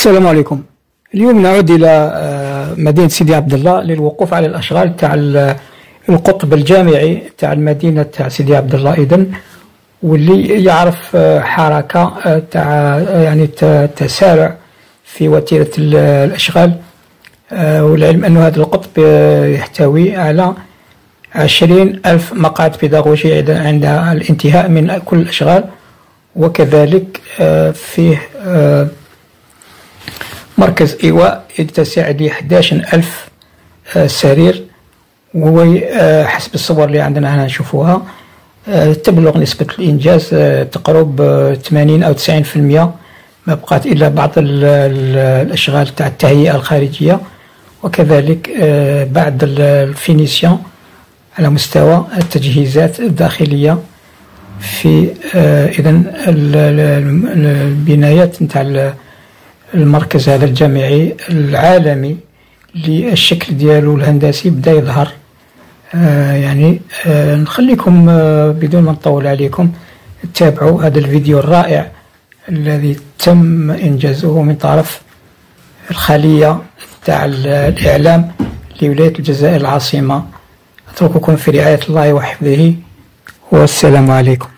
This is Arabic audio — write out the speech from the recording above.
السلام عليكم. اليوم نعود إلى مدينة سيدي عبد الله للوقوف على الأشغال تاع القطب الجامعي تاع المدينة تاع سيدي عبد الله إذن، واللي يعرف حركة تاع يعني تسارع في وتيرة الأشغال، والعلم أن هذا القطب يحتوي على 20,000 مقعد بيداغوجي عند الانتهاء من كل الأشغال، وكذلك فيه مركز إيواء يتسع ل 11,000 سرير، وهو حسب الصور اللي عندنا هنا نشوفوها تبلغ نسبة الإنجاز تقرب 80 أو 90%. ما بقات إلا بعض الأشغال تاع التهيئة الخارجية، وكذلك بعض الفينيسيون على مستوى التجهيزات الداخلية في إذن البنايات نتاع المركز هذا الجامعي العالمي للشكل ديالو الهندسي بدا يظهر. يعني نخليكم بدون ما نطول عليكم تتابعوا هذا الفيديو الرائع الذي تم إنجازه من طرف الخلية تاع الإعلام لولاية الجزائر العاصمة. أترككم في رعاية الله وحفظه، والسلام عليكم.